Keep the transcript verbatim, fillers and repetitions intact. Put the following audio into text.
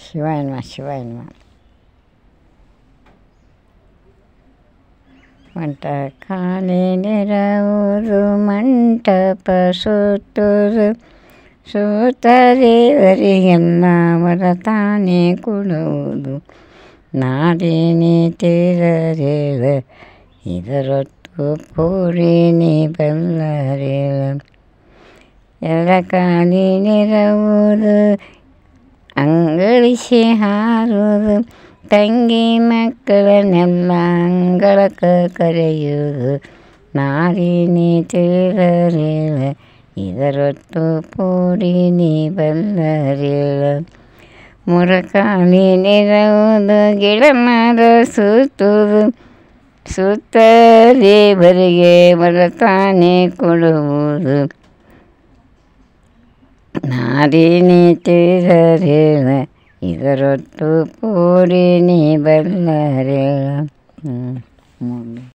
ಶಿವಾಯ ನಮಃ ಶಿವಾಯ ನಮಃ. ಮಂಟ ಖಾಲಿ ನೆರವುದು ಮಂಟಪ ಸುತ್ತುದು ಸೂತದೇವರಿಗೆಲ್ಲ ವರತಾನೆ ಕೊಡುವುದು ನಾಡಿನಿ ತೀರರೇಳ ಇದರೊತ್ತು ಪೂರಿನಿ ಬಲ್ಲರೇಳ ಎಳಕಾಲಿ ನೆರವುದು ಅಂಗಳಿಸಿ ಹಾರುವುದು ತಂಗಿ ಮಕ್ಕಳನ್ನೆಲ್ಲ ಅಂಗಳಕ ಕರೆಯುವುದು ನಾರಿನಿ ತೀರರೇಳ ಇದರೊತ್ತು ಪೂರಿನಿ ಬಲ್ಲರೇಳ ಮುರಕಾಲಿ ನೆರವುದು ಗಿಡ ಮರ ಸುತ್ತುವುದು ಸುತ್ತ ದೇವರಿಗೆ ವರತಾನೆ ಕೊಡುವುದು ನಾರಿನಿ ತೀರರೇಳ ಇದರೊತ್ತು ಪೂರಿನಿ ಬಲ್ಲರೇಳ. ಹ್ಞೂ